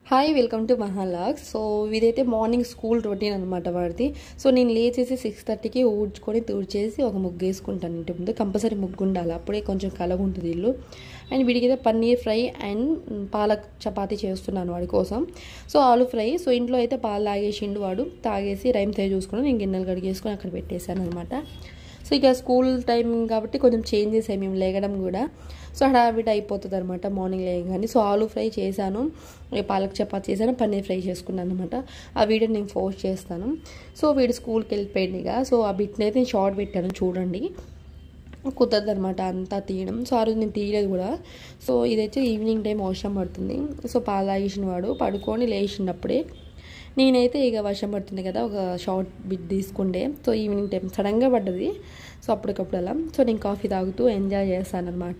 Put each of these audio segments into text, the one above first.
Hi welcome to మహాలాగ్స్. So ఇదైతే morning school routine అనమాట వాడిది. సో నేను లేచేసి 6:30కి ఊడ్చుకొని తుడిచేసి ఒక ముగ్గు వేసుకుంటాను. ఇంటి ముందు కంపల్సరీ ముగ్గు ఉండాలి, అప్పుడే కొంచెం కలగా ఉంటుంది ఇల్లు. అండ్ వీడికైతే పన్నీర్ ఫ్రై అండ్ పాలక్ చపాతీ చేస్తున్నాను వాడి కోసం. So aloo fry. సో ఇంట్లో అయితే పాలు తాగేసిండు వాడు, తాగేసి రైమ్ తే చూసుకుని నేను గిన్నెలు కడిగేసుకొని అక్కడ పెట్టేశాను అనమాట. సో ఇక స్కూల్ టైం కాబట్టి కొంచెం చేంజ్ చేసాయి మేము లేగడం కూడా. సో హడావిడి అయిపోతుంది అనమాట మార్నింగ్ లేయగానే. సో ఆలు ఫ్రై చేశాను, పాలక్ చపాతీ చేశాను, పన్నీర్ ఫ్రై చేసుకున్నాను అనమాట. ఆ వీడియో నేను పోస్ట్ చేస్తాను. సో వీడు స్కూల్కి వెళ్ళిపోయింది ఇక. సో ఆ బిట్ని అయితే నేను షార్ట్ పెట్టాను చూడండి. కుదరదు అనమాట అంతా తీయడం. సో ఆ రోజు నేను తీయలేదు కూడా. సో ఇదైతే ఈవినింగ్ టైం వర్షం పడుతుంది. సో పాలు తాగేసిన వాడు పడుకొని లేచినప్పుడే నేనైతే ఇక వర్షం పడుతుంది కదా ఒక షార్ట్ బిట్ తీసుకుంటే. సో ఈవినింగ్ టైం సడన్గా పడ్డది. సో అప్పటికప్పుడు అలా. సో నేను కాఫీ తాగుతూ ఎంజాయ్ చేస్తాను అనమాట.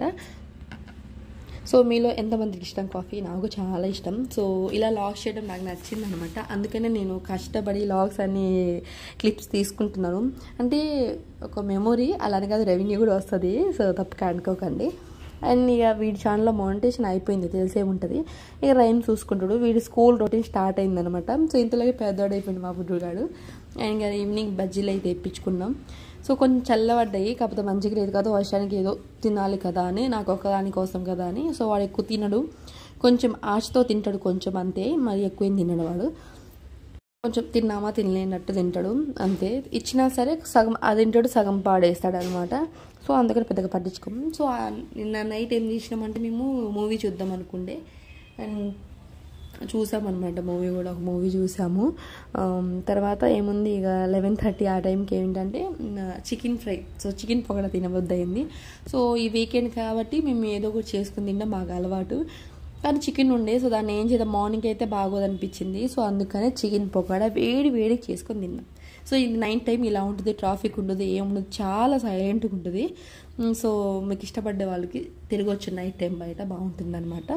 సో మీలో ఎంతమందికి ఇష్టం కాఫీ? నాకు చాలా ఇష్టం. సో ఇలా లాగ్స్ చేయడం నాకు నచ్చింది అనమాట. అందుకనే నేను కష్టపడి లాగ్స్ అన్ని క్లిప్స్ తీసుకుంటున్నాను. అంటే ఒక మెమొరీ, అలానే కాదు రెవెన్యూ కూడా వస్తుంది. సో తప్పక అనుకోకండి. అండ్ ఇక వీడి ఛానల్లో మానిటేషన్ అయిపోయింది, తెలిసే ఉంటుంది. ఇక రైమ్ చూసుకుంటాడు. వీడి స్కూల్ రొటీన్ స్టార్ట్ అయిందనమాట. సో ఇంతలోకి పెద్దవాడు అయిపోయింది మా బుడ్డుగాడు. అండ్ ఇంకా ఈవినింగ్ బజ్జీలు అయితే తెప్పించుకున్నాం. సో కొంచెం చల్లబడ్డాయి, కాకపోతే మంచిగా లేదు కదా, వర్షానికి ఏదో తినాలి కదా అని, నాకు ఒకదాని కోసం కదా అని. సో వాడు ఎక్కువ తినడు, కొంచెం ఆశతో తింటాడు, కొంచెం అంతే, మరి ఎక్కువ ఏం తినడు వాడు. కొంచెం తిన్నామా తినలేనట్టు తింటాడు అంతే. ఇచ్చినా సరే సగం అది తింటాడు, సగం పాడేస్తాడు అనమాట. సో అందుకని పెద్దగా పట్టించుకోము. సో నిన్న నైట్ ఏం చేసినామంటే మేము మూవీ చూద్దాం అనుకుంటే అండ్ చూసామన్నమాట. మూవీ కూడా ఒక మూవీ చూసాము. తర్వాత ఏముంది ఇక 11:30 ఆ టైంకి ఏంటంటే chicken fry. So chicken pakoda తినబుద్దయింది. సో ఈ వీకెండ్ కాబట్టి మేము ఏదో ఒకటి చేసుకుని తింటాం, మాకు అలవాటు. కానీ చికెన్ ఉండే, సో దాన్ని ఏం చేద్దాం, మార్నింగ్ అయితే బాగోదనిపించింది. సో అందుకనే చికెన్ పకోడా వేడికి చేసుకొని తిన్నాం. సో ఇది నైట్ టైం ఇలా ఉంటుంది, ట్రాఫిక్ ఉండదు, ఏముండదు, చాలా సైలెంట్గా ఉంటుంది. సో మీకు ఇష్టపడ్డే వాళ్ళకి తిరగొచ్చు నైట్ టైం, బయట బాగుంటుంది అనమాట.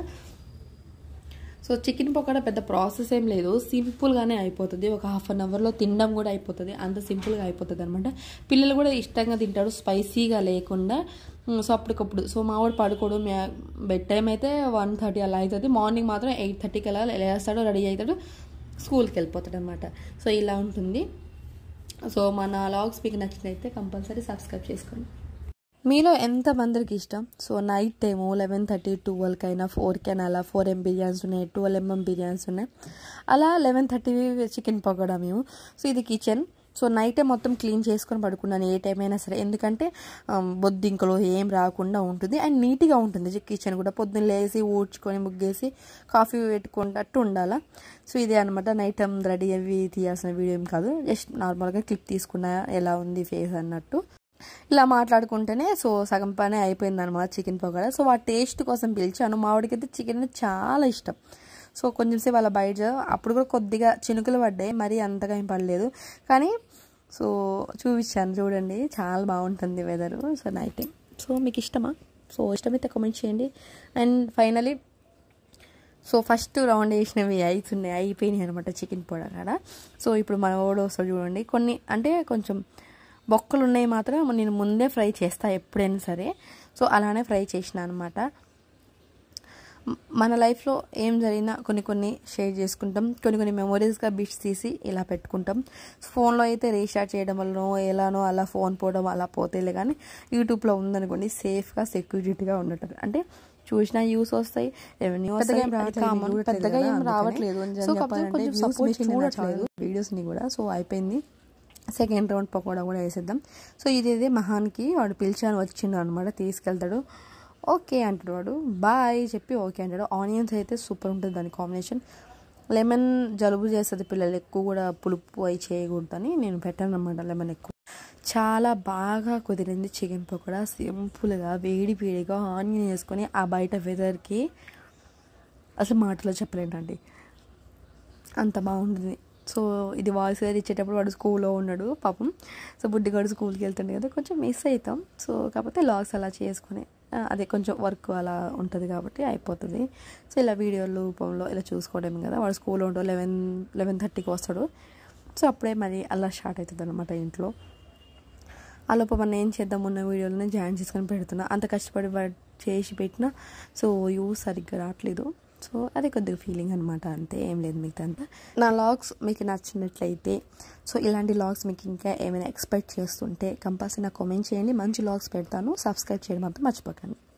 సో చికెన్ పకోడా పెద్ద ప్రాసెస్ ఏం లేదు, సింపుల్గానే అయిపోతుంది. ఒక హాఫ్ అన్ అవర్లో తినడం కూడా అయిపోతుంది, అంత సింపుల్గా అయిపోతుంది అనమాట. పిల్లలు కూడా ఇష్టంగా తింటారు, స్పైసీగా లేకుండా. సో అప్పటికప్పుడు. సో మావాడు పడుకోడు, బెడ్ టైం అయితే 1:30 అలా అవుతుంది. మార్నింగ్ మాత్రం 8:30కి అలా లేస్తాడు, రెడీ అవుతాడు, స్కూల్కి వెళ్ళిపోతాడు అనమాట. సో ఇలా ఉంటుంది. సో మన వ్లాగ్స్ మీకు నచ్చినైతే కంపల్సరీ సబ్స్క్రైబ్ చేసుకోండి. మీలో ఎంతమందికి ఇష్టం? సో నైట్ టైము 11:30 12కైనా 4కైనా అలా 4M బిర్యానీస్ ఉన్నాయి, 12mm బిర్యానీస్ ఉన్నాయి. అలా 11:30 చికెన్ పకోడా మేము. సో ఇది కిచెన్. సో నైటే మొత్తం క్లీన్ చేసుకొని పడుకున్నాను ఏ టైం అయినా సరే, ఎందుకంటే బొద్దింకలు ఏం రాకుండా ఉంటుంది అండ్ నీట్గా ఉంటుంది కిచెన్ కూడా. పొద్దున్న లేసి ఊడ్చుకొని ముగ్గేసి కాఫీ పెట్టుకున్నట్టు ఉండాలా. సో ఇదే అనమాట. నైట్ టైం రెడీ అవి తీయాల్సిన వీడియో ఏం కాదు, జస్ట్ నార్మల్గా క్లిప్ తీసుకున్నా ఎలా ఉంది ఫేస్ అన్నట్టు. ఇలా మాట్లాడుకుంటేనే సో సగం పని అయిపోయింది అనమాట చికెన్ పకోడా. సో ఆ టేస్ట్ కోసం పిలిచాను. మావాడికి అయితే చికెన్ చాలా ఇష్టం. సో కొంచెం సేపు అలా బయట, అప్పుడు కూడా కొద్దిగా చినుకులు పడ్డాయి, మరీ అంతగా ఏం పడలేదు. కానీ సో చూపించాను చూడండి, చాలా బాగుంటుంది weather. So night time. So మీకు ఇష్టమా? సో ఇష్టమైతే కామెంట్ చేయండి. And finally so first round వేసినవి అయిపోయినాయి అనమాట చికెన్ పకోడా. సో ఇప్పుడు మన ఓడి వస్తాడు చూడండి. కొన్ని అంటే కొంచెం బొక్కలు ఉన్నాయి మాత్రం నేను ముందే ఫ్రై చేస్తాను ఎప్పుడైనా సరే. సో అలానే ఫ్రై చేసిన అనమాట. మన లైఫ్లో ఏం జరిగినా కొన్ని షేర్ చేసుకుంటాం, కొన్ని మెమొరీస్గా బిట్స్ తీసి ఇలా పెట్టుకుంటాం. ఫోన్లో అయితే రీస్టార్ట్ చేయడం వల్ల ఎలానో అలా ఫోన్ పోవడం అలా పోతేలే, కానీ యూట్యూబ్లో ఉందనుకోండి సేఫ్గా సెక్యూరిటీగా ఉండటం. అంటే చూసినా యూస్ వస్తాయి, రెవెన్యూ పెద్దగా ఏం రావట్లేదు. సో కొంచెం సపోర్ట్ చూడట్లేదు వీడియోస్ని కూడా. సో అయిపోయింది. సెకండ్ రౌండ్ పకోడా కూడా వేసేద్దాం. సో ఇదే మహాన్కి వాడు పిలిచాను, వచ్చిండు అనమాట, తీసుకెళ్తాడు. ఓకే అంటాడు వాడు, బాయ్ చెప్పి ఓకే అంటాడు. ఆనియన్స్ అయితే సూపర్ ఉంటుంది దాని కాంబినేషన్. లెమన్ జలుబు చేస్తుంది పిల్లలు, ఎక్కువ కూడా పులుపు అవి చేయకూడదని నేను పెట్టాను అనమాట లెమన్ ఎక్కువ. చాలా బాగా కుదిరింది చికెన్ పకోడా. సింపుల్గా వేడిగా ఆనియన్ వేసుకొని ఆ బయట వెదర్కి అసలు మాటలో చెప్పలేండి, అంత బాగుంటుంది. సో ఇది వాయిస్ గారు ఇచ్చేటప్పుడు వాడు స్కూల్లో ఉన్నాడు పాపం. సో బుడ్డిగాడు స్కూల్కి వెళ్తుండే కదా, కొంచెం మిస్ అవుతాం. సో కాకపోతే లాగ్స్ అలా చేసుకుని అదే కొంచెం వర్క్ అలా ఉంటుంది కాబట్టి అయిపోతుంది. సో ఇలా వీడియో రూపంలో ఇలా చూసుకోవడం కదా. వాడు స్కూల్లో ఉంటాడు 11:30కి వస్తాడు. సో అప్పుడే మరి అలా స్టార్ట్ అవుతుంది అనమాట ఇంట్లో. ఆ లోపల మనం ఏం చేద్దాం, ఉన్న వీడియోలోనే జాయిన్ చేసుకొని పెడుతున్నా. అంత కష్టపడి చేసి పెట్టినా సో యూస్ సరిగ్గా రావట్లేదు. సో అది కొద్దిగా ఫీలింగ్ అనమాట, అంతే, ఏం లేదు మిగతా అంతా. నా లాగ్స్ మీకు నచ్చినట్లయితే, సో ఇలాంటి లాగ్స్ మీకు ఇంకా ఏమైనా ఎక్స్పెక్ట్ చేస్తుంటే కంపల్సరీ నాకు కామెంట్ చేయండి, మంచి లాగ్స్ పెడతాను. సబ్స్క్రైబ్ చేయడం మాత్రం మర్చిపోకండి.